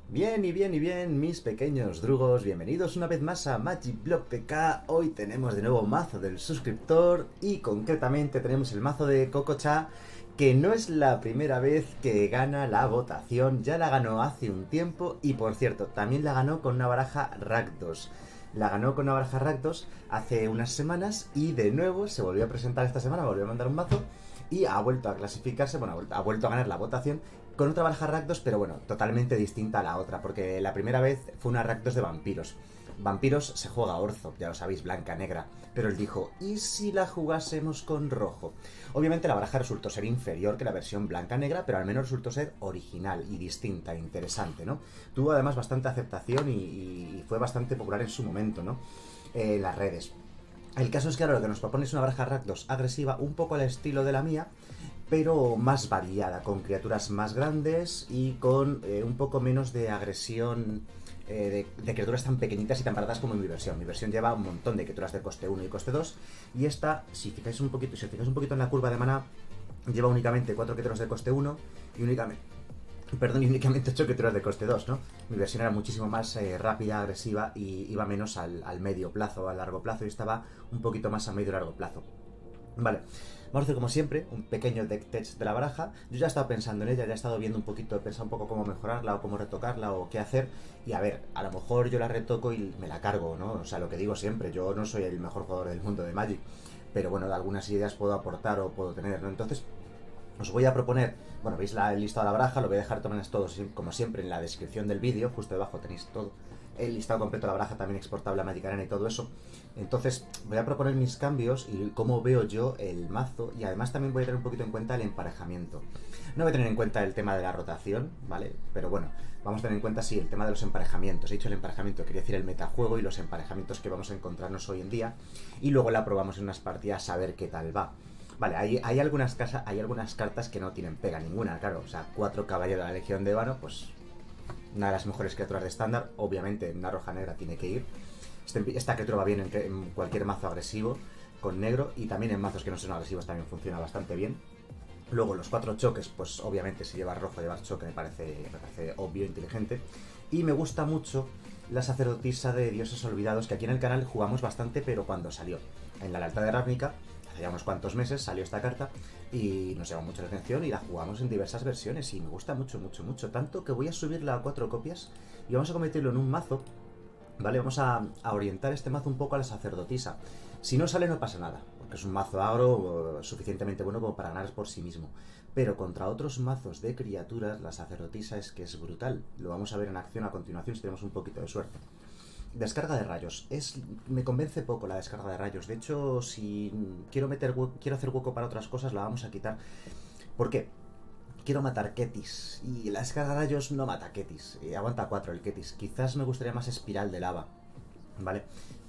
Bien y bien y bien, mis pequeños drugos, bienvenidos una vez más a Magic Block PK. Hoy tenemos de nuevo mazo del suscriptor y concretamente tenemos el mazo de Cococha, que no es la primera vez que gana la votación, ya la ganó hace un tiempo y por cierto, también la ganó con una baraja Rakdos. La ganó con una baraja Rakdos hace unas semanas y de nuevo se volvió a presentar esta semana, volvió a mandar un mazo y ha vuelto a clasificarse, bueno, ha vuelto a ganar la votación con otra baraja Rakdos, pero bueno, totalmente distinta a la otra, porque la primera vez fue una Rakdos de vampiros. Vampiros se juega Orzo, ya lo sabéis, blanca, negra, pero él dijo, ¿y si la jugásemos con rojo? Obviamente la baraja resultó ser inferior que la versión blanca-negra, pero al menos resultó ser original y distinta, interesante, ¿no? Tuvo además bastante aceptación y fue bastante popular en su momento, ¿no? En las redes. El caso es que ahora lo que nos propone es una baraja Rakdos agresiva, un poco al estilo de la mía, pero más variada, con criaturas más grandes y con un poco menos de agresión de criaturas tan pequeñitas y tan baratas como en mi versión. Mi versión lleva un montón de criaturas de coste 1 y coste 2, y esta, si os fijáis un poquito en la curva de maná, lleva únicamente 4 criaturas de coste 1 y únicamente 8 criaturas de coste 2, ¿no? Mi versión era muchísimo más rápida, agresiva y iba menos al medio plazo, al largo plazo, y estaba un poquito más a medio y largo plazo. Vale, vamos a hacer como siempre un pequeño deck test de la baraja. Yo ya he estado pensando en ella, ya he estado viendo un poquito, he pensado un poco cómo mejorarla o cómo retocarla o qué hacer. Y a ver, a lo mejor yo la retoco y me la cargo, ¿no? O sea, lo que digo siempre, yo no soy el mejor jugador del mundo de Magic, pero bueno, de algunas ideas puedo aportar o puedo tener, ¿no? Entonces, os voy a proponer, bueno, veis el listado de la baraja, lo voy a dejar todos como siempre en la descripción del vídeo, justo debajo tenéis todo el listado completo de la baraja, también exportable a Magic Arena y todo eso. Entonces voy a proponer mis cambios y cómo veo yo el mazo, y además también voy a tener un poquito en cuenta el emparejamiento. No voy a tener en cuenta el tema de la rotación, ¿vale? Pero bueno, vamos a tener en cuenta, sí, el tema de los emparejamientos. He dicho el emparejamiento, quería decir el metajuego y los emparejamientos que vamos a encontrarnos hoy en día, y luego la probamos en unas partidas a ver qué tal va. Vale, hay algunas cartas que no tienen pega ninguna, claro. O sea, 4 caballeros de la Legión de Vano, pues una de las mejores criaturas de estándar. Obviamente una roja negra tiene que ir. Esta criatura va bien en cualquier mazo agresivo con negro, y también en mazos que no son agresivos también funciona bastante bien. Luego los 4 choques, pues obviamente si llevar rojo, llevar choque me parece obvio, inteligente. Y me gusta mucho la sacerdotisa de dioses olvidados, que aquí en el canal jugamos bastante, pero cuando salió en la lealtad de Ravnica, hace ya unos cuantos meses salió esta carta y nos llamó mucho la atención y la jugamos en diversas versiones y me gusta mucho, mucho, mucho. Tanto que voy a subirla a 4 copias y vamos a convertirlo en un mazo. Vale, vamos a orientar este mazo un poco a la sacerdotisa. Si no sale no pasa nada, porque es un mazo agro suficientemente bueno como para ganar por sí mismo. Pero contra otros mazos de criaturas, la sacerdotisa es que es brutal. Lo vamos a ver en acción a continuación si tenemos un poquito de suerte. Descarga de rayos. Me convence poco la descarga de rayos. De hecho, si quiero hacer hueco para otras cosas, la vamos a quitar. ¿Por qué? Quiero matar Ketis, y la descarga de rayos no mata Ketis, aguanta 4 el Ketis. Quizás me gustaría más espiral de lava, ¿vale?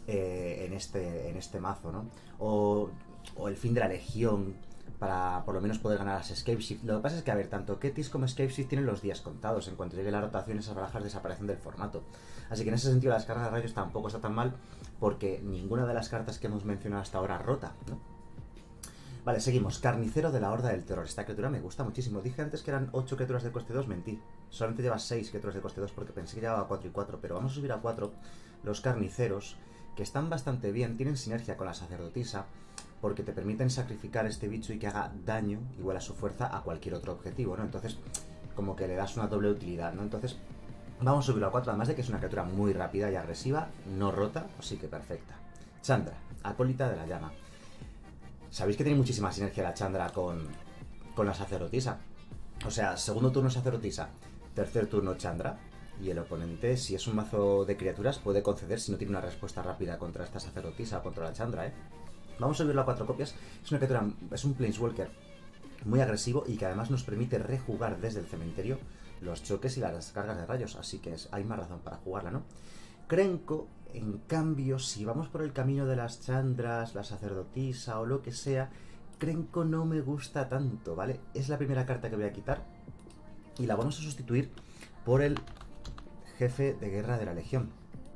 En este mazo, ¿no? O el fin de la legión, para por lo menos poder ganar las Escape Shift. Lo que pasa es que, a ver, tanto Ketis como Escape Shift tienen los días contados. En cuanto llegue la rotación, esas barajas desaparecen del formato. Así que en ese sentido la descarga de rayos tampoco está tan mal, porque ninguna de las cartas que hemos mencionado hasta ahora rota, ¿no? Vale, seguimos. Carnicero de la Horda del Terror. Esta criatura me gusta muchísimo. Dije antes que eran 8 criaturas de coste 2, mentí. Solamente lleva 6 criaturas de coste 2 porque pensé que llevaba 4 y 4, pero vamos a subir a 4 los carniceros, que están bastante bien, tienen sinergia con la sacerdotisa, porque te permiten sacrificar este bicho y que haga daño igual a su fuerza a cualquier otro objetivo, ¿no? Entonces, como que le das una doble utilidad, ¿no? Entonces, vamos a subirlo a 4, además de que es una criatura muy rápida y agresiva, no rota, así que perfecta. Chandra, acólita de la llama. Sabéis que tiene muchísima sinergia la Chandra con la sacerdotisa. O sea, segundo turno sacerdotisa, tercer turno Chandra, y el oponente, si es un mazo de criaturas, puede conceder si no tiene una respuesta rápida contra esta sacerdotisa o contra la Chandra, ¿eh? Vamos a subirlo a 4 copias. Es una criatura, es un Planeswalker muy agresivo y que además nos permite rejugar desde el cementerio los choques y las descargas de rayos, así que hay más razón para jugarla, ¿no? Krenko, en cambio, si vamos por el camino de las Chandras, la sacerdotisa o lo que sea, Krenko no me gusta tanto, ¿vale? Es la primera carta que voy a quitar y la vamos a sustituir por el jefe de guerra de la Legión.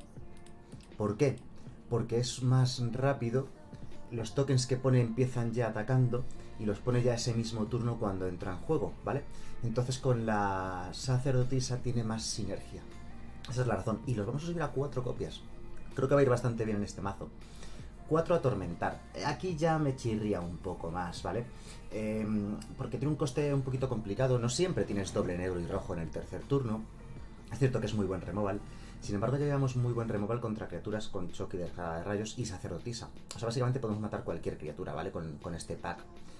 ¿Por qué? Porque es más rápido, los tokens que pone empiezan ya atacando y los pone ya ese mismo turno cuando entra en juego, ¿vale? Entonces con la sacerdotisa tiene más sinergia. Esa es la razón. Y los vamos a subir a 4 copias. Creo que va a ir bastante bien en este mazo. 4 atormentar. Aquí ya me chirría un poco más, ¿vale? Porque tiene un coste un poquito complicado. No siempre tienes doble negro y rojo en el tercer turno. Es cierto que es muy buen removal. Sin embargo, ya llevamos muy buen removal contra criaturas con choque de rayos y sacerdotisa. O sea, básicamente podemos matar cualquier criatura, ¿vale? Con este pack.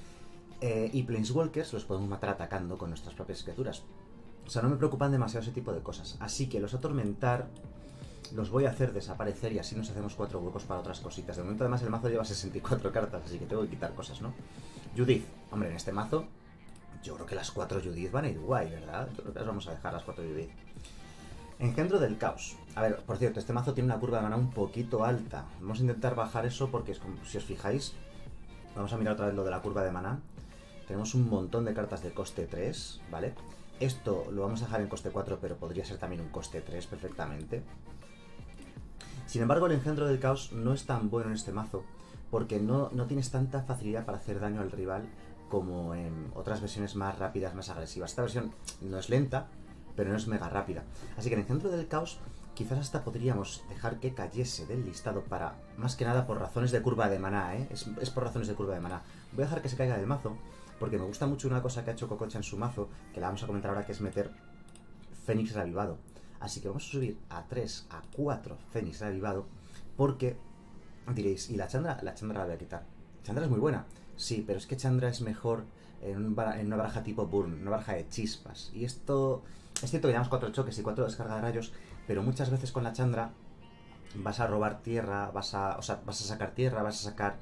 Y Planeswalkers los podemos matar atacando con nuestras propias criaturas. O sea, no me preocupan demasiado ese tipo de cosas. Así que los atormentar los voy a hacer desaparecer y así nos hacemos 4 huecos para otras cositas. De momento, además, el mazo lleva 64 cartas, así que tengo que quitar cosas, ¿no? Judith. Hombre, en este mazo, yo creo que las 4 Judith van a ir guay, ¿verdad? Yo creo que las vamos a dejar, las 4 Judith. Engendro del caos. A ver, por cierto, este mazo tiene una curva de maná un poquito alta. Vamos a intentar bajar eso porque, es como, si os fijáis, vamos a mirar otra vez lo de la curva de maná. Tenemos un montón de cartas de coste 3, ¿vale? Esto lo vamos a dejar en coste 4, pero podría ser también un coste 3 perfectamente. Sin embargo, el engendro del caos no es tan bueno en este mazo, porque no tienes tanta facilidad para hacer daño al rival como en otras versiones más rápidas, más agresivas. Esta versión no es lenta, pero no es mega rápida. Así que en el centro del caos quizás hasta podríamos dejar que cayese del listado para, más que nada por razones de curva de maná, ¿eh? Es por razones de curva de maná. Voy a dejar que se caiga del mazo, porque me gusta mucho una cosa que ha hecho Cococha en su mazo, que la vamos a comentar ahora, que es meter Fénix Reavivado. Así que vamos a subir a 3, a 4 Fénix Reavivado, porque diréis, ¿y la Chandra? La Chandra la voy a quitar. Chandra es muy buena, sí, pero es que Chandra es mejor en una baraja tipo Burn, una baraja de chispas. Y esto, es cierto que llevamos 4 choques y 4 descarga de rayos, pero muchas veces con la Chandra vas a robar tierra, vas a sacar tierra, vas a sacar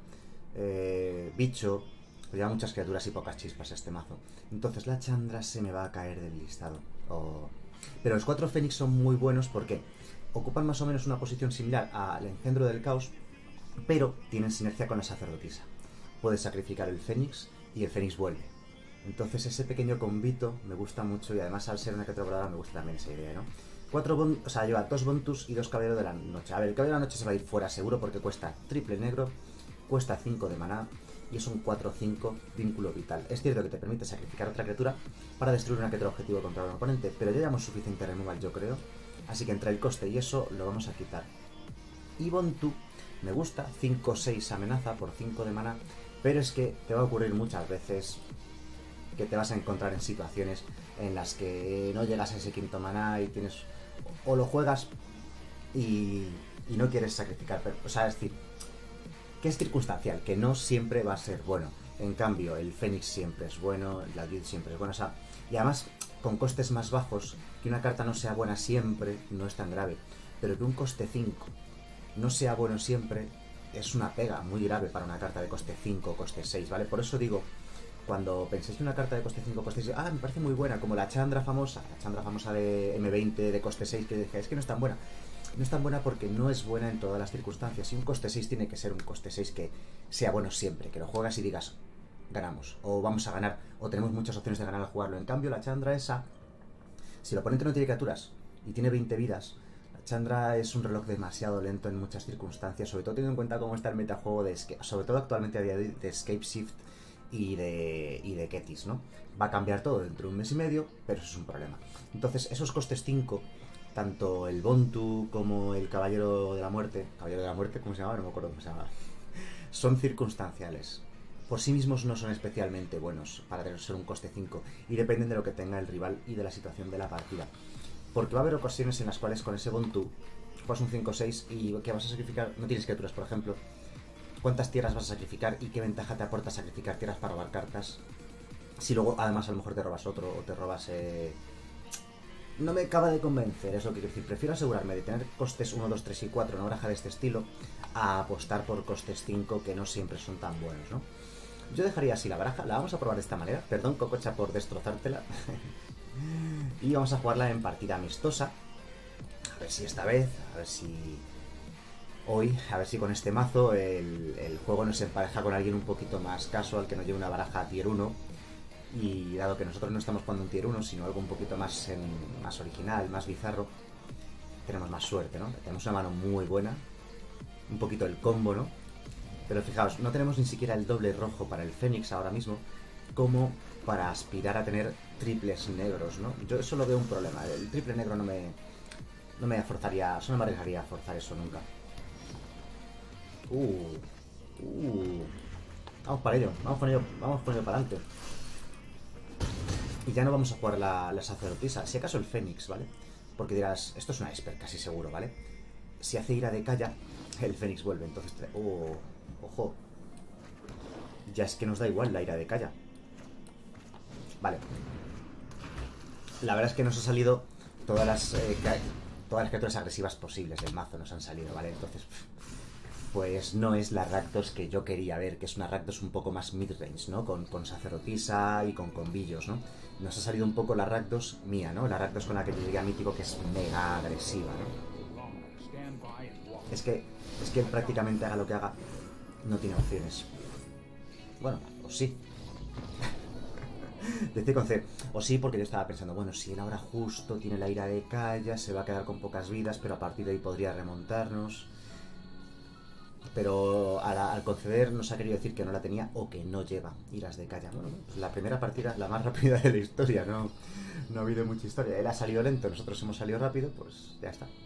bicho. Lleva muchas criaturas y pocas chispas este mazo. Entonces la Chandra se me va a caer del listado. Pero los 4 Fénix son muy buenos porque ocupan más o menos una posición similar al engendro del caos, pero tienen sinergia con la sacerdotisa. Puedes sacrificar el Fénix y el Fénix vuelve. Entonces ese pequeño combito me gusta mucho, y además al ser una criatura voladora me gusta también esa idea, ¿no? Lleva 2 Bontus y 2 Caballero de la Noche. A ver, el Caballero de la Noche se va a ir fuera seguro porque cuesta triple negro, cuesta 5 de maná y es un 4-5 vínculo vital. Es cierto que te permite sacrificar otra criatura para destruir una criatura objetivo contra un oponente, pero ya llevamos suficiente removal, yo creo. Así que entre el coste y eso lo vamos a quitar. Y Bontu me gusta, 5-6 amenaza por 5 de maná, pero es que te va a ocurrir muchas veces que te vas a encontrar en situaciones en las que no llegas a ese quinto maná y tienes, o lo juegas y no quieres sacrificar, pero, o sea, es decir, que es circunstancial, que no siempre va a ser bueno. En cambio, el Fénix siempre es bueno, la Judith siempre es buena, o sea, y además con costes más bajos, que una carta no sea buena siempre no es tan grave, pero que un coste 5 no sea bueno siempre es una pega muy grave para una carta de coste 5 o coste 6, ¿vale? Por eso digo, cuando penséis en una carta de coste 5 o coste 6, me parece muy buena, como la Chandra famosa de M20 de coste 6, que dije, es que no es tan buena. No es tan buena porque no es buena en todas las circunstancias. Y un coste 6 tiene que ser un coste 6 que sea bueno siempre, que lo juegas y digas, ganamos, o vamos a ganar, o tenemos muchas opciones de ganar al jugarlo. En cambio, la Chandra esa, si el oponente no tiene criaturas y tiene 20 vidas, la Chandra es un reloj demasiado lento en muchas circunstancias, sobre todo teniendo en cuenta cómo está el metajuego de sobre todo actualmente a día de Escape Shift y de Ketis, ¿no? Va a cambiar todo dentro de un mes y medio, pero eso es un problema. Entonces, esos costes 5, tanto el Bontu como el Caballero de la Muerte, ¿cómo se llama? No me acuerdo cómo se llama. Son circunstanciales. Por sí mismos no son especialmente buenos para ser un coste 5 y dependen de lo que tenga el rival y de la situación de la partida. Porque va a haber ocasiones en las cuales con ese Bontu juegas un 5-6 y que vas a sacrificar, no tienes criaturas, por ejemplo. ¿Cuántas tierras vas a sacrificar y qué ventaja te aporta sacrificar tierras para robar cartas? Si luego además a lo mejor te robas otro o te robas... No me acaba de convencer, es lo que quiero decir. Prefiero asegurarme de tener costes 1, 2, 3 y 4 en una baraja de este estilo a apostar por costes 5 que no siempre son tan buenos, ¿no? Yo dejaría así la baraja, la vamos a probar de esta manera. Perdón, Cococha, por destrozártela. Y vamos a jugarla en partida amistosa. A ver si esta vez, a ver si hoy, a ver si con este mazo el juego nos empareja con alguien un poquito más casual, que no lleve una baraja tier 1. Y dado que nosotros no estamos jugando un tier 1, sino algo un poquito más original, más bizarro, tenemos más suerte, ¿no? Tenemos una mano muy buena, un poquito el combo, ¿no? Pero fijaos, no tenemos ni siquiera el doble rojo para el Fénix ahora mismo, como para aspirar a tener triples negros, ¿no? Yo eso lo veo un problema. El triple negro no me forzaría, no me arriesgaría a forzar eso nunca. Vamos para ello, vamos con ello para adelante. Y ya no vamos a jugar la sacerdotisa, si acaso el Fénix, ¿vale? Porque dirás, esto es una Esper, casi seguro, ¿vale? Si hace ira de Calla, el Fénix vuelve, entonces... ojo. Ya es que nos da igual la ira de Calla. Vale. La verdad es que nos ha salido todas las criaturas agresivas posibles del mazo nos han salido, ¿vale? Entonces, pues no es la Rakdos que yo quería ver, que es una Rakdos un poco más mid-range, ¿no? Con sacerdotisa y con combillos, ¿no? Nos ha salido un poco la Rakdos mía, ¿no? La Rakdos con la que yo llegué a Mítico, que es mega agresiva, ¿no? Es que él prácticamente haga lo que haga, no tiene opciones. Bueno, o sí. Decir con C, o sí, porque yo estaba pensando, bueno, si él ahora justo tiene la ira de Calla, se va a quedar con pocas vidas, pero a partir de ahí podría remontarnos. Pero al conceder nos ha querido decir que no la tenía o que no lleva iras de Calla. Bueno, pues la primera partida, la más rápida de la historia, no ha habido mucha historia. Él ha salido lento, nosotros hemos salido rápido, pues ya está.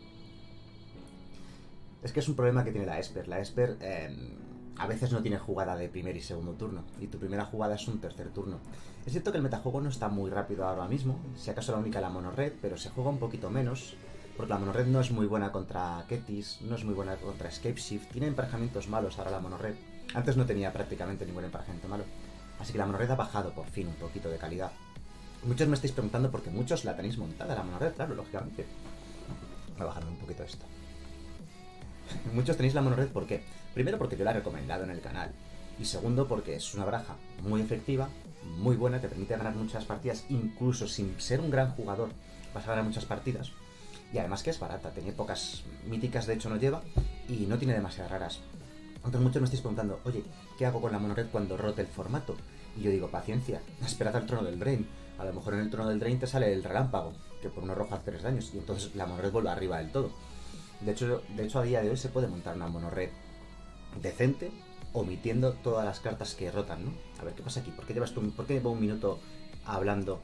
Es que es un problema que tiene la Esper. La Esper a veces no tiene jugada de primer y segundo turno, y tu primera jugada es un tercer turno. Es cierto que el metajuego no está muy rápido ahora mismo, si acaso la única la monored, pero se juega un poquito menos, porque la monored no es muy buena contra Ketis, no es muy buena contra Escape Shift, tiene emparejamientos malos ahora la monored. Antes no tenía prácticamente ningún emparejamiento malo, así que la monored ha bajado por fin un poquito de calidad. Muchos me estáis preguntando porque muchos la tenéis montada la monored, claro, lógicamente. Voy a bajarme un poquito esto. Muchos tenéis la monored, ¿por qué? Primero porque yo la he recomendado en el canal, y segundo porque es una baraja muy efectiva, muy buena, te permite ganar muchas partidas, incluso sin ser un gran jugador vas a ganar muchas partidas, y además que es barata, tiene pocas míticas, de hecho no lleva, y no tiene demasiadas raras. Entonces muchos me estáis preguntando, oye, ¿qué hago con la monored cuando rote el formato? Y yo digo, paciencia, esperad al trono del Drain. A lo mejor en el trono del Drain te sale el relámpago, que por uno rojo hace 3 daños, y entonces la monored vuelve arriba del todo. De hecho, a día de hoy se puede montar una monored decente, omitiendo todas las cartas que rotan, ¿no? A ver, ¿qué pasa aquí? ¿Por qué llevo un minuto hablando?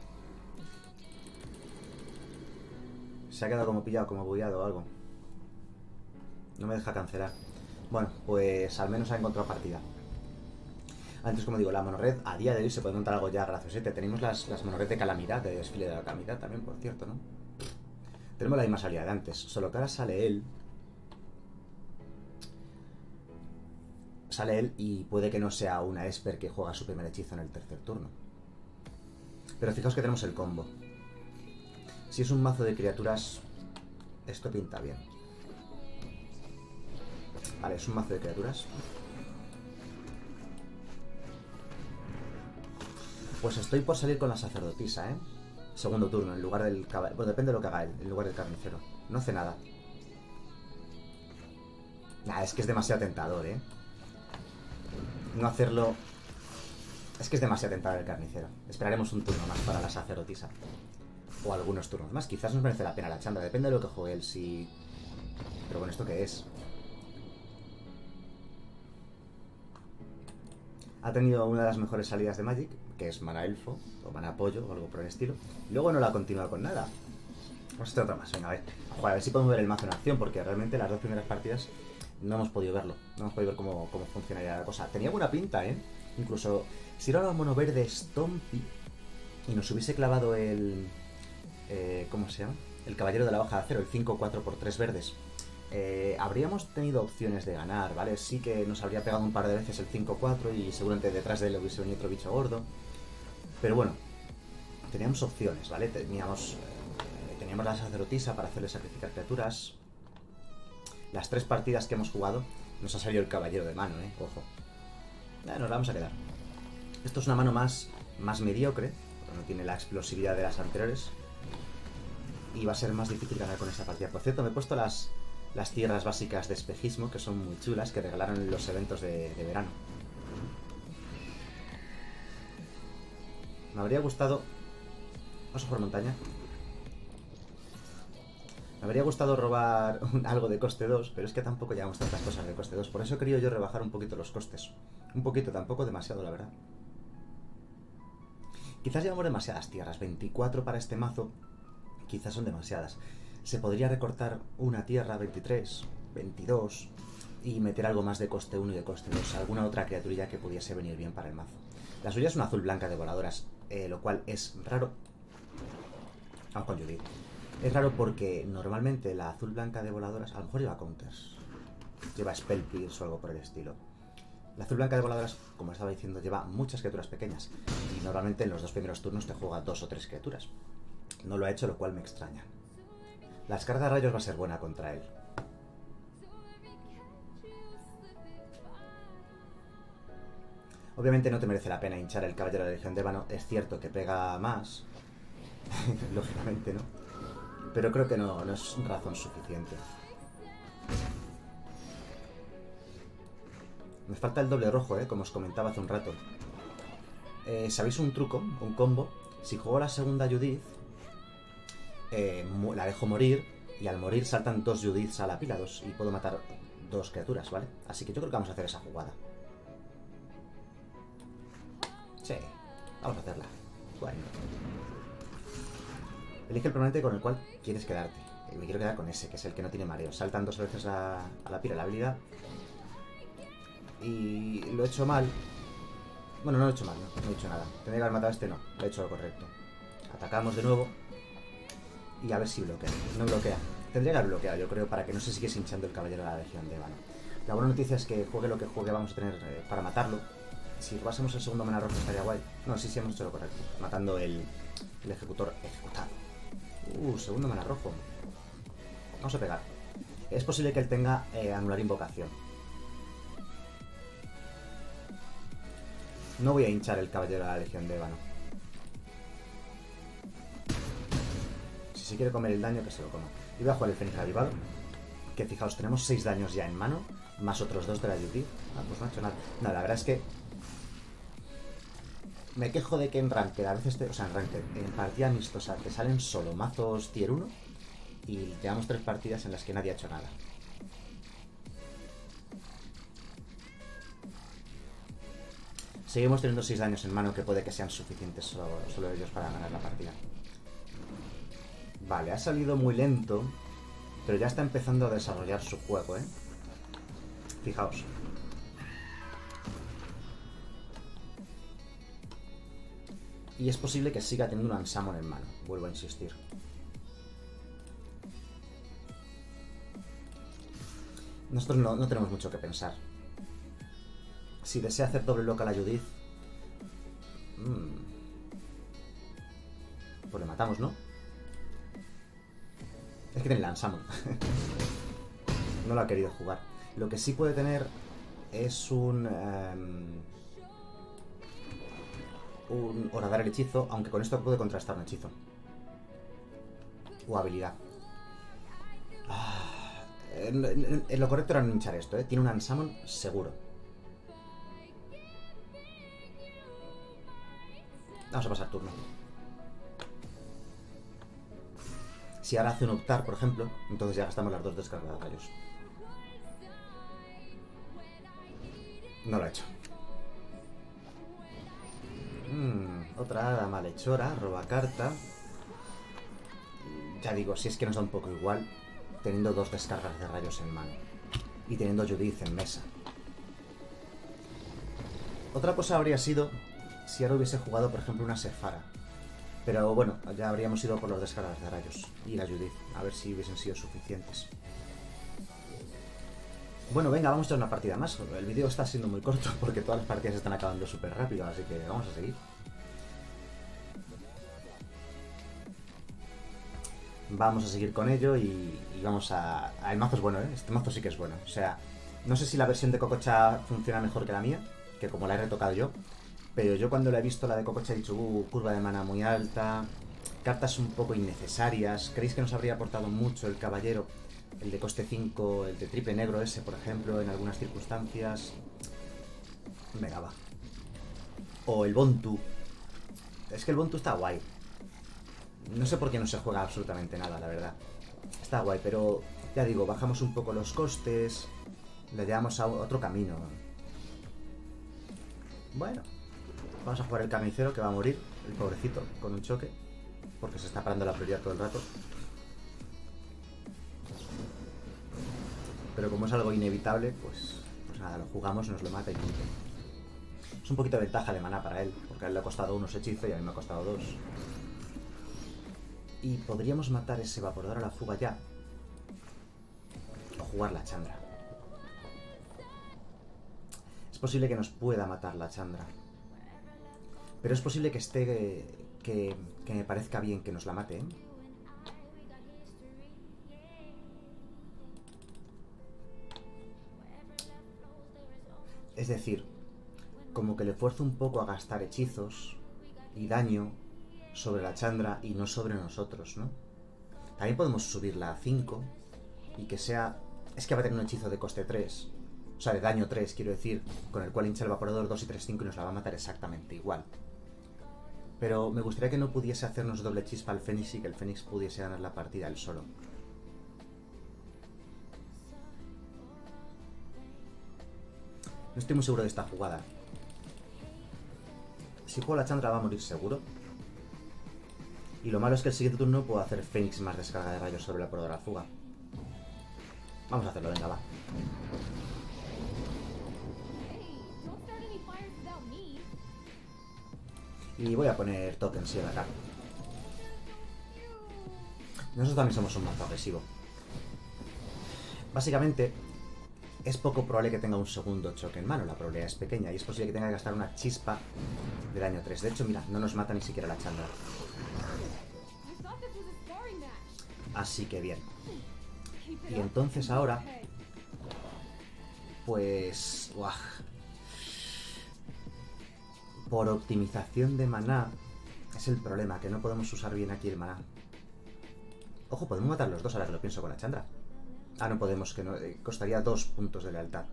Se ha quedado como pillado, como bugueado o algo. No me deja cancelar. Bueno, pues al menos ha encontrado partida. Antes, como digo, la monored a día de hoy se puede montar algo ya graciosete. Tenemos las monored de calamidad, de desfile de la calamidad también, por cierto, ¿no? Tenemos la misma salida de antes, solo que ahora sale él. Sale él y puede que no sea una Esper que juega su primer hechizo en el tercer turno. Pero fijaos que tenemos el combo. Si es un mazo de criaturas, esto pinta bien. Vale, es un mazo de criaturas. Pues estoy por salir con la sacerdotisa, ¿eh? Segundo turno, en lugar del caballero. Bueno, depende de lo que haga él, en lugar del carnicero. No hace nada. Nah, es que es demasiado tentador, ¿eh? No hacerlo... Es que es demasiado tentador el carnicero. Esperaremos un turno más para la sacerdotisa. O algunos turnos más. Quizás nos merece la pena la chanda. Depende de lo que juegue él, si... Pero bueno, ¿esto qué es? Ha tenido una de las mejores salidas de Magic, que es mana elfo, o mana pollo, o algo por el estilo. Y luego no la ha continuado con nada. Vamos a hacer otra más, venga, a ver si podemos ver el mazo en acción, porque realmente las dos primeras partidas no hemos podido verlo. No hemos podido ver cómo funcionaría la cosa. Tenía buena pinta, ¿eh? Incluso si era un mono verde Stompy y nos hubiese clavado el... ¿cómo se llama? El caballero de la hoja de acero, el 5-4 por 3 verdes. Habríamos tenido opciones de ganar, ¿vale? Sí que nos habría pegado un par de veces el 5-4 y seguramente detrás de él hubiese venido otro bicho gordo. Pero bueno, teníamos opciones, ¿vale? Teníamos la sacerdotisa para hacerle sacrificar criaturas. Las 3 partidas que hemos jugado nos ha salido el caballero de mano, ojo. Nos la vamos a quedar. Esto es una mano más mediocre, porque no tiene la explosividad de las anteriores. Y va a ser más difícil ganar con esta partida. Por cierto, me he puesto las tierras básicas de espejismo, que son muy chulas, que regalaron en los eventos de verano. Me habría gustado... Vamos a por montaña. Me Me habría gustado robar algo de coste 2, pero es que tampoco llevamos tantas cosas de coste 2. Por eso he querido yo rebajar un poquito los costes. Un poquito, tampoco demasiado, la verdad. Quizás llevamos demasiadas tierras. 24 para este mazo, quizás son demasiadas. Se podría recortar una tierra, 23, 22, y meter algo más de coste 1 y de coste 2. Alguna otra criaturilla que pudiese venir bien para el mazo. La suya es una azul blanca de voladoras, lo cual es raro. Vamos con Judith. Es raro porque normalmente la azul blanca de voladoras a lo mejor lleva counters. Lleva Spell Pierce o algo por el estilo. La azul blanca de voladoras, como estaba diciendo, lleva muchas criaturas pequeñas. Y normalmente en los 2 primeros turnos te juega 2 o 3 criaturas. No lo ha hecho, lo cual me extraña. La descarga de rayos va a ser buena contra él. Obviamente no te merece la pena hinchar el Caballero de la Legión de Ébano. Es cierto que pega más. Lógicamente no. Pero creo que no es razón suficiente. Me falta el doble rojo, como os comentaba hace un rato. ¿Sabéis un truco? Un combo. Si juego la segunda Judith, la dejo morir, y al morir saltan 2 Judiths a la pila, y puedo matar 2 criaturas, ¿vale? Así que yo creo que vamos a hacer esa jugada. Sí, vamos a hacerla. Bueno. Elige el permanente con el cual quieres quedarte. Me quiero quedar con ese, que es el que no tiene mareo. Saltan 2 veces a la pila la habilidad. Y lo he hecho mal. Bueno, no lo he hecho mal, no he hecho nada. Tendría que haber matado a este, no. Lo he hecho lo correcto. Atacamos de nuevo. Y a ver si bloquea. No bloquea. Tendría que haber bloqueado, yo creo, para que no se siguiese hinchando el Caballero de la Legión de Ébano. La buena noticia es que juegue lo que juegue vamos a tener para matarlo. Si robásemos el segundo mana rojo estaría guay. No, sí, hemos hecho lo correcto. Matando el ejecutor ejecutado. Segundo mana rojo. Vamos a pegar. Es posible que él tenga anular invocación. No voy a hinchar el Caballero de la Legión de Ébano. Si se quiere comer el daño, que se lo coma. Y voy a jugar el Fénix Avivado. Que fijaos, tenemos 6 daños ya en mano. Más otros 2 de la Judith. Pues no ha hecho nada. No, la verdad es que me quejo de que en Ranked, a veces, en partida amistosa, te salen solo mazos tier 1 y llevamos 3 partidas en las que nadie ha hecho nada. Seguimos teniendo 6 daños en mano que puede que sean suficientes solo ellos para ganar la partida. Vale, ha salido muy lento, pero ya está empezando a desarrollar su juego, Fijaos. Y es posible que siga teniendo un Unsummon en mano, vuelvo a insistir. Nosotros no tenemos mucho que pensar. Si desea hacer doble loca a la Judith, pues le matamos, ¿no? Es que tiene el Unsummon. No lo ha querido jugar. Lo que sí puede tener es un horadar el hechizo, aunque con esto puede contrastar un hechizo. O habilidad. Lo correcto era no hinchar esto, Tiene un Unsummon seguro. Vamos a pasar turno. Si ahora hace un optar, por ejemplo, entonces ya gastamos las 2 descargas de rayos. No lo ha hecho. Otra hada malhechora, roba carta. Ya digo, si es que nos da un poco igual, teniendo 2 descargas de rayos en mano. Y teniendo Judith en mesa. Otra cosa habría sido si ahora hubiese jugado, por ejemplo, una Sephara. Pero bueno, ya habríamos ido por los descargas de rayos y la Judith, a ver si hubiesen sido suficientes. Bueno, venga, vamos a echar una partida más. El vídeo está siendo muy corto porque todas las partidas están acabando súper rápido, así que vamos a seguir. Vamos a seguir con ello y vamos a... El mazo es bueno, Este mazo sí que es bueno. O sea, no sé si la versión de Cococha funciona mejor que la mía, que como la he retocado yo. Pero yo cuando la he visto, la de Cococha, he dicho, curva de mana muy alta, cartas un poco innecesarias. ¿Creéis que nos habría aportado mucho el caballero? El de coste 5, el de triple negro ese, por ejemplo, en algunas circunstancias. Venga, va. O el Bontu. Es que el Bontu está guay. No sé por qué no se juega absolutamente nada, la verdad. Está guay, pero ya digo, bajamos un poco los costes, le llevamos a otro camino. Bueno, vamos a jugar el carnicero que va a morir, el pobrecito, con un choque, porque se está parando la prioridad todo el rato. Pero como es algo inevitable, pues nada, lo jugamos, nos lo mata y punto. Es un poquito de ventaja de maná para él, porque a él le ha costado unos hechizos y a mí me ha costado 2. Y podríamos matar ese evaporador a la fuga ya. O jugar la Chandra. Es posible que nos pueda matar la Chandra. Pero es posible que esté... que me parezca bien que nos la mate, ¿eh? Es decir, como que le fuerzo un poco a gastar hechizos y daño sobre la Chandra y no sobre nosotros, ¿no? También podemos subirla a 5 y que sea... Es que va a tener un hechizo de coste 3, o sea, de daño 3, quiero decir, con el cual hincha el evaporador 2 y 3, 5 y nos la va a matar exactamente igual. Pero me gustaría que no pudiese hacernos doble chispa al Fénix y que el Fénix pudiese ganar la partida él solo. No estoy muy seguro de esta jugada. Si juego la Chandra va a morir seguro. Y lo malo es que el siguiente turno puedo hacer Fénix más descarga de rayos sobre el evaporador a la fuga. Vamos a hacerlo, venga, va. Y voy a poner tokens sí, acá. Nosotros también somos un mazo agresivo. Básicamente, es poco probable que tenga un segundo choque en mano. La probabilidad es pequeña y es posible que tenga que gastar una chispa de daño 3. De hecho, mira, no nos mata ni siquiera la Chandra. Así que bien. Y entonces ahora... Pues... ¡Uah! Por optimización de maná es el problema, que no podemos usar bien aquí el maná. Ojo, podemos matar los dos ahora que lo pienso con la Chandra. Ah, no podemos, que no, costaría 2 puntos de lealtad.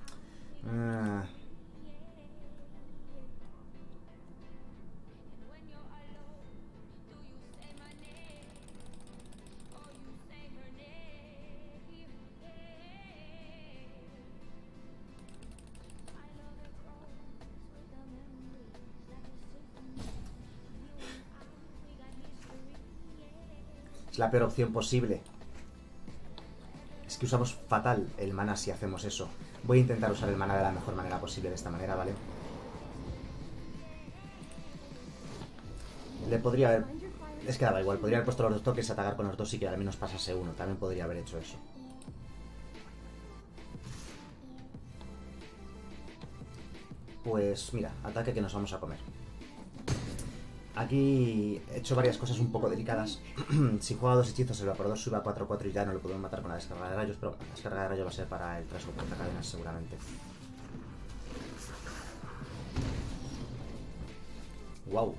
Es la peor opción posible. Es que usamos fatal el maná si hacemos eso. Voy a intentar usar el maná de la mejor manera posible de esta manera, ¿vale? Le podría haber... Es que daba igual, podría haber puesto los dos toques, atacar con los dos y que al menos pasase uno. También podría haber hecho eso. Pues mira, ataque que nos vamos a comer. Aquí he hecho varias cosas un poco delicadas. Si juega 2 hechizos, el evaporador sube a 4-4 y ya no lo podemos matar con la descarga de rayos, pero la descarga de rayos va a ser para el trasgo por cadenas seguramente. Wow.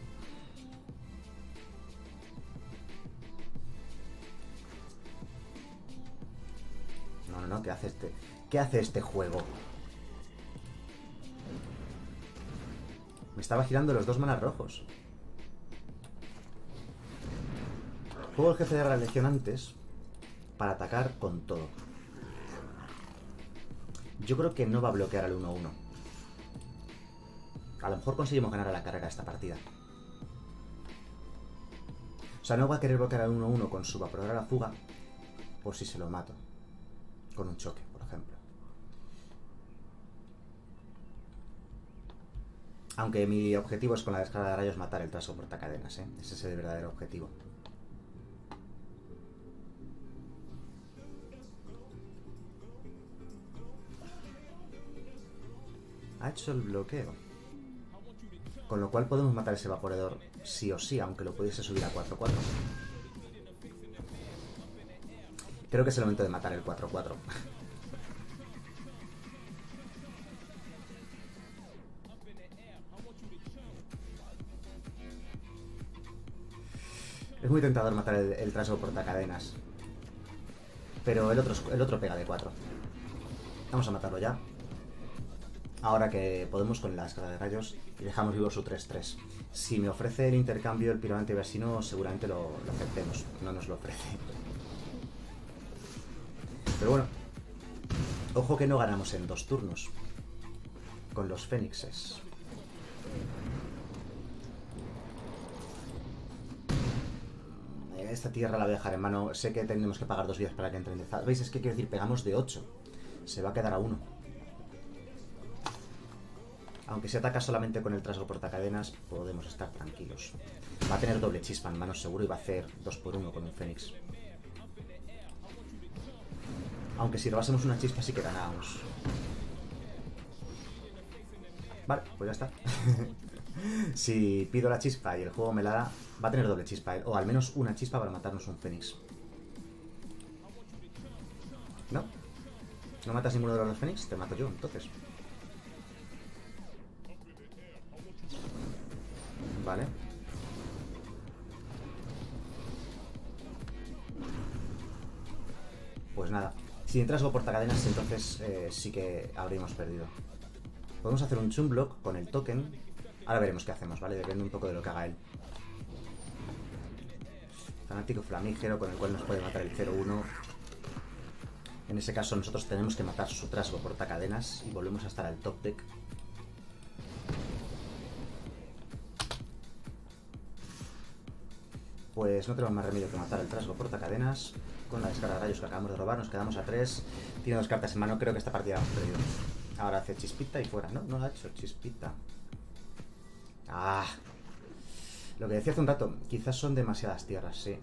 No, ¿qué hace este? ¿Qué hace este juego? Me estaba girando los 2 manas rojos. Juego el jefe de la legión antes para atacar con todo. Yo creo que no va a bloquear al 1-1. A lo mejor conseguimos ganar a la carrera esta partida. O sea, no va a querer bloquear al 1-1 con su evaporador a la fuga por si se lo mato. Con un choque, por ejemplo. Aunque mi objetivo es con la descarga de rayos matar el trasgo portacadenas, ¿eh? Ese es el verdadero objetivo. Ha hecho el bloqueo. Con lo cual podemos matar ese evaporador sí o sí, aunque lo pudiese subir a 4-4. Creo que es el momento de matar el 4-4. Es muy tentador matar el trasgo portacadenas. Pero el otro pega de 4. Vamos a matarlo ya. Ahora que podemos con la descarga de rayos y dejamos vivo su 3-3. Si me ofrece el intercambio el piromante vecino, seguramente lo aceptemos. No nos lo ofrece. Pero bueno, ojo que no ganamos en 2 turnos con los fénixes. Esta tierra la voy a dejar en mano. Sé que tendremos que pagar 2 vidas para que entre en... ¿Veis? Es que quiero decir, pegamos de 8. Se va a quedar a 1. Aunque se ataca solamente con el trasgo portacadenas, podemos estar tranquilos. Va a tener doble chispa en mano seguro y va a hacer 2 por 1 con un fénix. Aunque si robásemos una chispa sí que ganábamos. Vale, pues ya está. Si pido la chispa y el juego me la da, va a tener doble chispa, o al menos una chispa para matarnos un fénix. ¿No? ¿No matas ninguno de los dos fénix? Te mato yo, entonces. Vale. Pues nada. Si entras o portacadenas, entonces sí que habríamos perdido. Podemos hacer un chum block con el token. Ahora veremos qué hacemos, ¿vale? Depende un poco de lo que haga él. Fanático flamígero con el cual nos puede matar el 0-1. En ese caso nosotros tenemos que matar su trasgo portacadenas y volvemos a estar al top deck. Pues no tenemos más remedio que matar el trasgo portacadenas. Con la descarga de rayos que acabamos de robar nos quedamos a 3. Tiene 2 cartas en mano, creo que esta partida la hemos perdido. Ahora hace chispita y fuera. No lo ha hecho chispita. Ah, lo que decía hace un rato, quizás son demasiadas tierras, sí.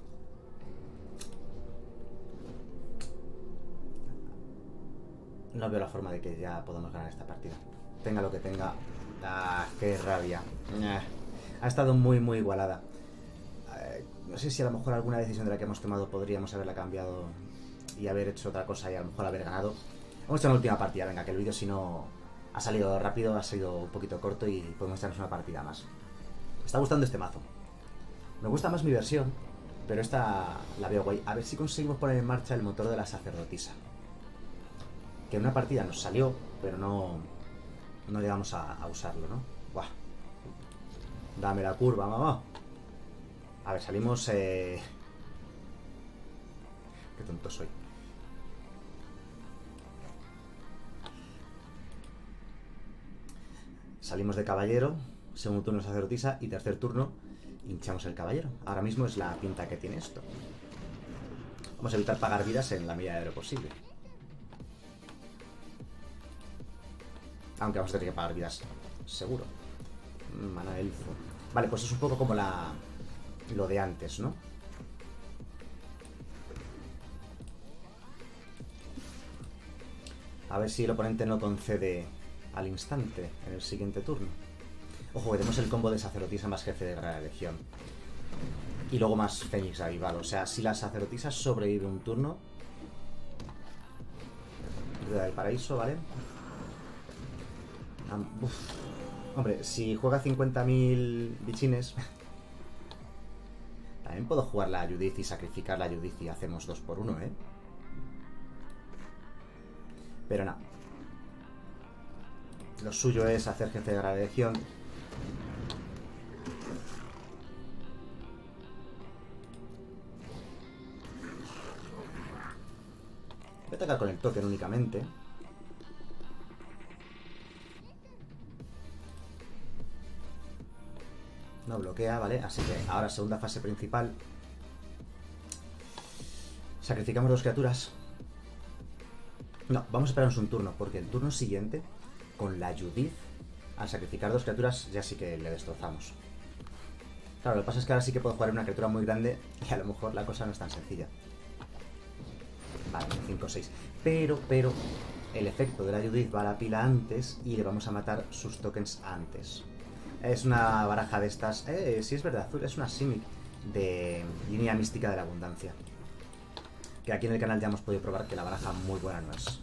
No veo la forma de que ya podamos ganar esta partida. Tenga lo que tenga. Ah, qué rabia. Ha estado muy igualada. No sé si a lo mejor alguna decisión de la que hemos tomado podríamos haberla cambiado y haber hecho otra cosa y a lo mejor haber ganado. Hemos hecho una última partida, venga, que el vídeo si no ha salido rápido, ha sido un poquito corto y podemos echarnos una partida más. Me está gustando este mazo. Me gusta más mi versión, pero esta la veo guay. A ver si conseguimos poner en marcha el motor de la sacerdotisa. Que en una partida nos salió, pero no llegamos a usarlo, ¿no? Buah. Dame la curva, mamá. A ver, salimos... Qué tonto soy. Salimos de caballero, segundo turno sacerdotisa y tercer turno hinchamos el caballero. Ahora mismo es la pinta que tiene esto. Vamos a evitar pagar vidas en la medida de lo posible. Aunque vamos a tener que pagar vidas, seguro. Mana elfo. Vale, pues es un poco como lo de antes, ¿no? A ver si el oponente no concede al instante en el siguiente turno. Ojo, que tenemos el combo de sacerdotisa más jefe de Guerra de Legión. Y luego más Fénix avivado. O sea, si la sacerdotisa sobrevive un turno... Rueda del paraíso, ¿vale? Hombre, si juega 50.000 bichines... También puedo jugar la Judith y sacrificar la Judith y hacemos 2 por 1, ¿eh? Pero no. Lo suyo es hacer jefe de Guerra de Legión. Voy a atacar con el token únicamente. No bloquea, ¿vale? Así que ahora segunda fase principal. Sacrificamos 2 criaturas. No, vamos a esperarnos un turno, porque el turno siguiente, con la Judith, al sacrificar 2 criaturas, ya sí que le destrozamos. Claro, lo que pasa es que ahora sí que puedo jugar una criatura muy grande y a lo mejor la cosa no es tan sencilla. Vale, 5-6. Pero, el efecto de la Judith va a la pila antes y le vamos a matar sus tokens antes. Es una baraja de estas... sí, es verdad, azul, es una Simic de línea mística de la abundancia. Que aquí en el canal ya hemos podido probar que la baraja muy buena no es.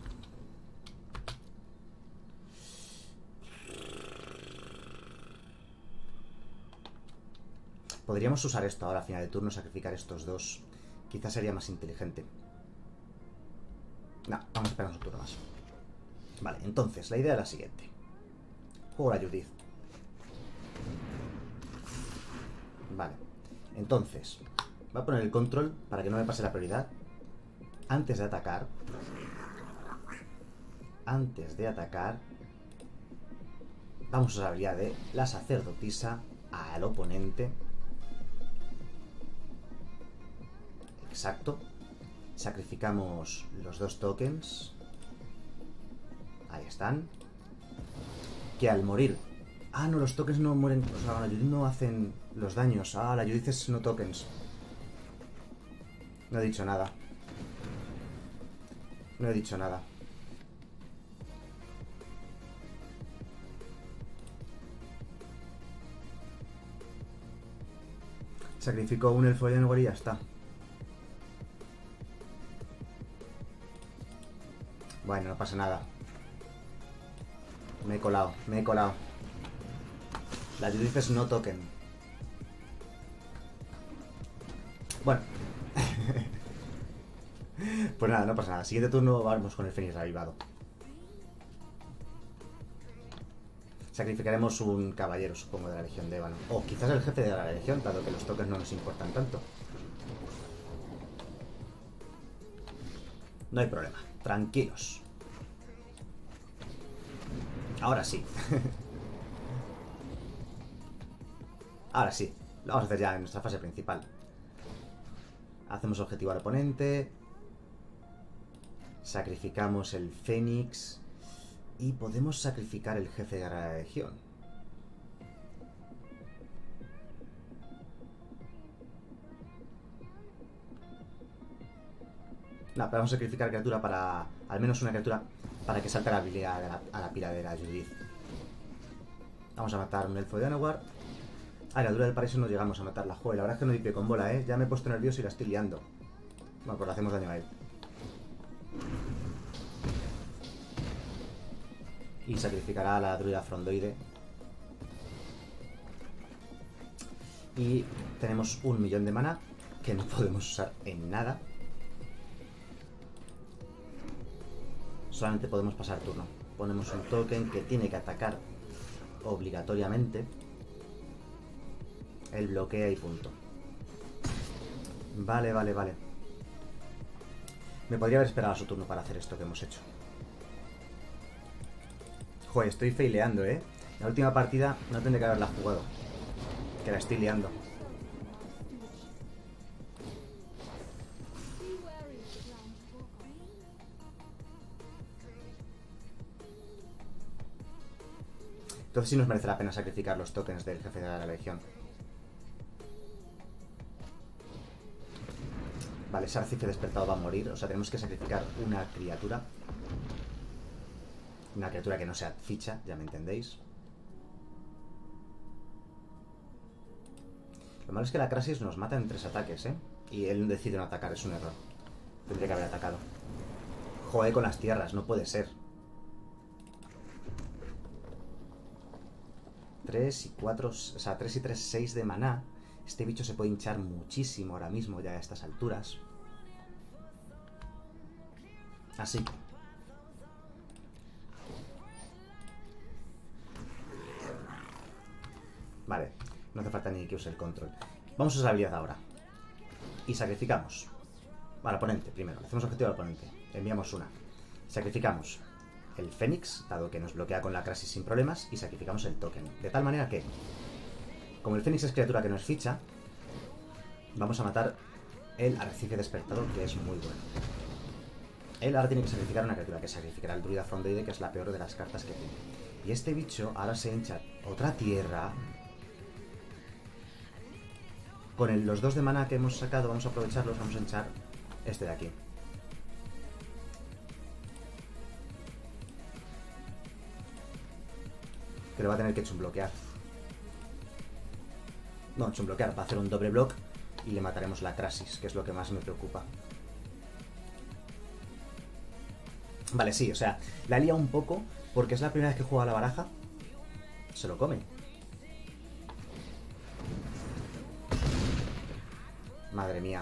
Podríamos usar esto ahora a final de turno, sacrificar estos 2. Quizás sería más inteligente. No, vamos a esperar un turno más. Vale, entonces, la idea es la siguiente. Juego la Judith. Vale, entonces, voy a poner el control para que no me pase la prioridad. Antes de atacar, antes de atacar, vamos a usar la habilidad de la sacerdotisa al oponente. Exacto. Sacrificamos los 2 tokens. Ahí están. Que al morir... Ah, no, los tokens no mueren. O sea, la Judith no hacen los daños. Ah, la Judith es no tokens. No he dicho nada. No he dicho nada. Sacrificó un elfo y ya está. Bueno, no pasa nada. Me he colado, me he colado. La Judith es no token. Bueno. Pues nada, no pasa nada. Siguiente turno vamos con el Fénix avivado. Sacrificaremos un caballero, supongo, de la Legión de Ébano. O quizás el jefe de la Legión, dado que los tokens no nos importan tanto. No hay problema. Tranquilos. Ahora sí. Ahora sí. Lo vamos a hacer ya en nuestra fase principal. Hacemos objetivo al oponente. Sacrificamos el Fénix. Y podemos sacrificar el jefe de la Legión. No, pero vamos a sacrificar criatura para... Al menos una criatura para que salte la habilidad a la pila de la Judith. Vamos a matar un elfo de Anowar. Ah, la dura del paraíso no llegamos a matarla. Joder, la verdad es que no di pie con bola, ¿eh? Ya me he puesto nervioso y la estoy liando. Bueno, pues le hacemos daño a él. Y sacrificará a la druida frondoide. Y tenemos 1.000.000 de mana que no podemos usar en nada. Solamente podemos pasar turno. Ponemos un token que tiene que atacar obligatoriamente. Él bloquea y punto. Vale, vale, vale. Me podría haber esperado a su turno para hacer esto que hemos hecho. Joder, estoy faileando, ¿eh? La última partida no tendré que haberla jugado. Que la estoy liando. Entonces sí nos merece la pena sacrificar los tokens del jefe de la Legión. Vale, ese arcife despertado va a morir. O sea, tenemos que sacrificar una criatura. Una criatura que no sea ficha, ya me entendéis. Lo malo es que la Crasis nos mata en 3 ataques, ¿eh? Y él decide no atacar, es un error. Tendría que haber atacado. Joder, con las tierras, no puede ser. 3 y 4, o sea, 3 y 3, 6 de maná. Este bicho se puede hinchar muchísimo ahora mismo, ya a estas alturas. Así que... Vale, no hace falta ni que use el control. Vamos a usar la habilidad ahora. Y sacrificamos. Al oponente, primero. Hacemos objetivo al oponente. Enviamos una. Sacrificamos el Fénix, dado que nos bloquea con la Crasis sin problemas, y sacrificamos el token. De tal manera que, como el Fénix es criatura que no es ficha, vamos a matar el Arrecife Despertador, que es muy bueno. Él ahora tiene que sacrificar una criatura, que sacrificará el Druida Frondoide, que es la peor de las cartas que tiene. Y este bicho ahora se hincha otra tierra. Con los 2 de mana que hemos sacado, vamos a aprovecharlos, vamos a hinchar este de aquí. Que lo va a tener que chumbloquear. No, chumbloquear, va a hacer un doble block y le mataremos la Crasis, que es lo que más me preocupa. Vale, sí, o sea, la lía un poco porque es la primera vez que juega a la baraja. Se lo come. Madre mía.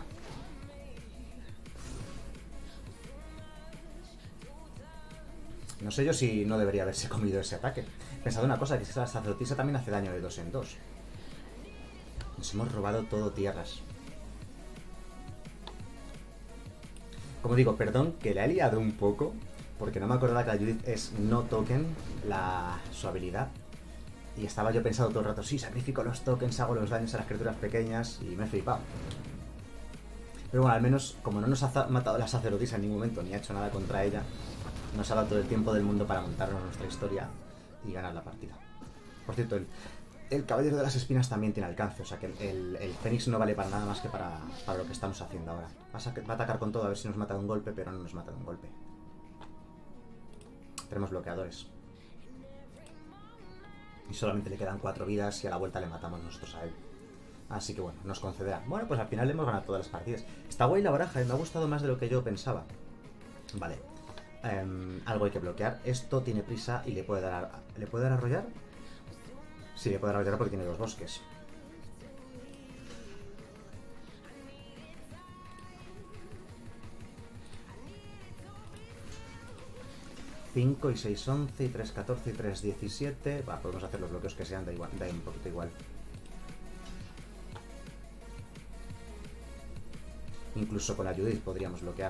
No sé yo si no debería haberse comido ese ataque. Pensad una cosa, que es que la sacerdotisa también hace daño de 2 en 2. Nos hemos robado todo tierras. Como digo, perdón que la he liado un poco, porque no me acordaba que la Judith es no token su habilidad. Y estaba yo pensando todo el rato, sí, sacrifico los tokens, hago los daños a las criaturas pequeñas y me he flipado. Pero bueno, al menos, como no nos ha matado la sacerdotisa en ningún momento, ni ha hecho nada contra ella, nos ha dado todo el tiempo del mundo para montarnos nuestra historia y ganar la partida. Por cierto, el Caballero de las Espinas también tiene alcance, o sea que el Fénix no vale para nada más que para lo que estamos haciendo ahora. Va a atacar con todo a ver si nos mata de un golpe, pero no nos mata de un golpe. Tenemos bloqueadores. Y solamente le quedan 4 vidas y a la vuelta le matamos nosotros a él. Así que bueno, nos concederá. Bueno, pues al final hemos ganado todas las partidas. Está guay la baraja, me ha gustado más de lo que yo pensaba. Vale. Algo hay que bloquear. Esto tiene prisa y le puede dar arrollar. Sí, le puede dar arrollar porque tiene 2 bosques. ...5 y 6, 11 y 3, 14 y 3, 17... Va, podemos hacer los bloqueos que sean, da un poquito igual. Incluso con la Judith podríamos bloquear.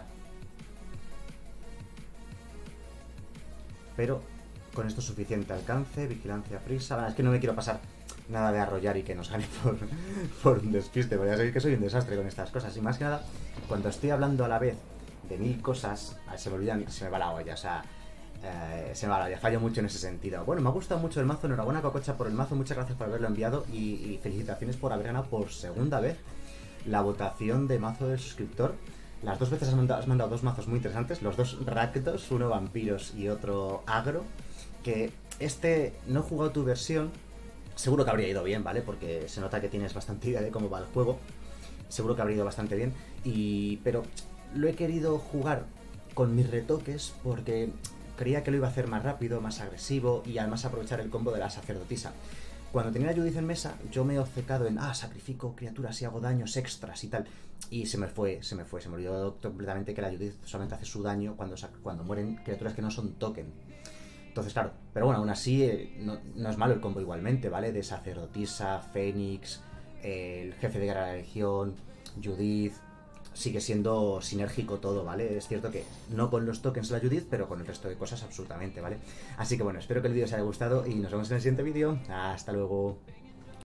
Pero con esto es suficiente alcance, vigilancia, prisa... Bueno, es que no me quiero pasar nada de arrollar y que nos gane por un despiste. Voy a seguir que soy un desastre con estas cosas. Y más que nada, cuando estoy hablando a la vez de 1000 cosas, se me olvidan, se me va la olla, o sea... se me va la olla, fallo mucho en ese sentido. Bueno, me ha gustado mucho el mazo, enhorabuena Cococha por el mazo, muchas gracias por haberlo enviado y felicitaciones por haber ganado por segunda vez la votación de mazo del suscriptor. Las 2 veces has mandado 2 mazos muy interesantes, los 2 Rakdos, uno vampiros y otro agro, que no he jugado tu versión, seguro que habría ido bien, ¿vale? Porque se nota que tienes bastante idea de cómo va el juego, seguro que habría ido bastante bien, pero lo he querido jugar con mis retoques porque creía que lo iba a hacer más rápido, más agresivo y además aprovechar el combo de la sacerdotisa. Cuando tenía la Judith en mesa, yo me he obcecado en, sacrifico criaturas y hago daños extras y tal. Y se me olvidó completamente que la Judith solamente hace su daño cuando mueren criaturas que no son token. Entonces, claro, pero bueno, aún así no es malo el combo igualmente, ¿vale? De sacerdotisa, Fénix, el jefe de guerra de la legión, Judith... Sigue siendo sinérgico todo, ¿vale? Es cierto que no con los tokens de la Judith, pero con el resto de cosas absolutamente, ¿vale? Así que bueno, espero que el vídeo os haya gustado y nos vemos en el siguiente vídeo. Hasta luego.